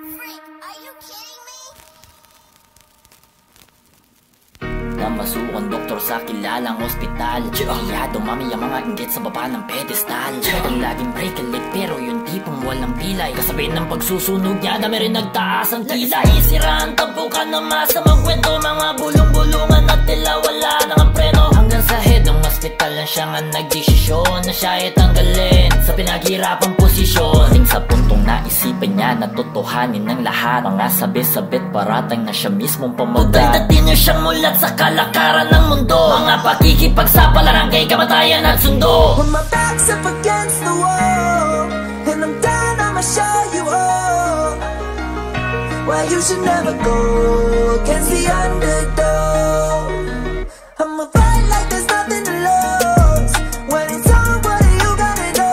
Freak, are you kidding me? Namasukan doktor sa kilalang ospital. Iya, dumami ang mga inggit sa baba ng pedestal. Ang laging break a leg pero yung tipong walang pilay. Kasabay ng pagsusunog niya, dami rin nagtaas ang kilay. Isiraan tabukan ng masamang kwento, mga bulong-bulungan at tila wala nang ang preno. Hanggang sa head ng ospital lang siya nga nagdesisyon na siya ay tanggalin sa pinaghirapang posisyon. Ting sa puntong naisipan niya na totohanin ng lahat, mga sabit-sabit paratang na siya mismong pamagat. Pagdating niya siyang mulat sa kalakaran ng mundo, mga pakikipagsapalaran kay kamatayan at sundo. When my back's up against the wall and I'm down, I'ma show you all why you should never go against the underdog. I'ma fight like there's nothing to lose. When it's on, what are you gonna do?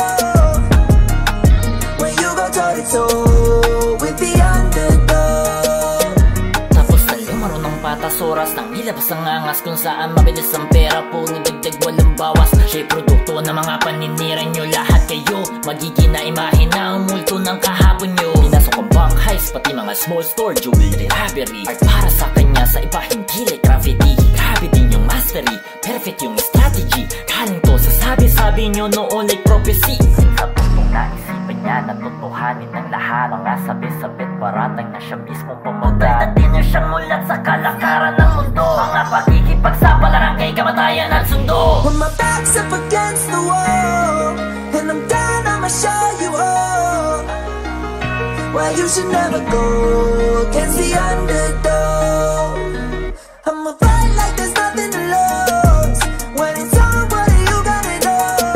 When you go toe to toe with the underdog. Tapos talo marunong patas oras nang nilabas ang angas, kung saan mabilis ang pera, puro dagdag walang bawas. Siya'y produkto ng mga paninira nyo, lahat kayo magiging na imahe na ang multo ng kahapon nyo. Pinasok ang bank heist, pati mga small store, jewelry, robbery. Art para sa kanya, sa iba hindi like gravity. Grabe din yung mastery, perfect yung strategy. Galing to sa sabi-sabi nyo noon like prophecy. Sa puntong naisipan niya na totohanin ng lahat, mga sabit-sabit paratang na siya mismong pamagat. Pagdating niya siyang mulat sa kalakaran ng mundo, mga pakikipagsapalaran kay kamatayan at sundo. When my back's up against the wall and I'm down, I'ma show you all why you should never go against the underdog. I'ma fight like there's nothing to lose. When it's on, what are you gonna do?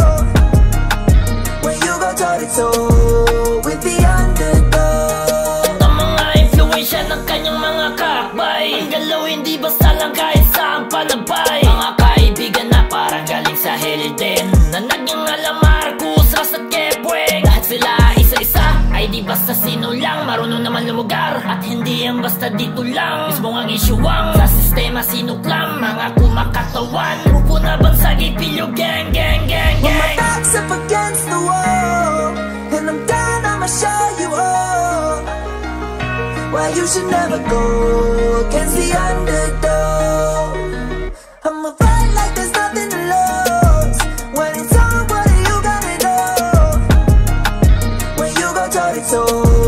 When you go toe to toe with the underdog. Ang mga influensya ng kanyang mga kakbay, ang galaw hindi basta lang kahit saan palabay. Mga kaibigan na parang galing sa Helden, na nagyang alam Marcos, Ras at Kepweng. Lahat sila isa-isa, ay di basta sino lang, marunong naman lumugar. At hindi yan basta dito lang, mismo ang isyuwang sa sistema sinuklam. Mga kumakatawan, grupo na bansagi, pilyo, gang, gang, gang, When my gang. back's up against the wall and I'm down, I'ma show you all why you should never go against the underdog. I'ma fight like there's nothing to lose. When it's on, what are you gonna do? When you go toe to toe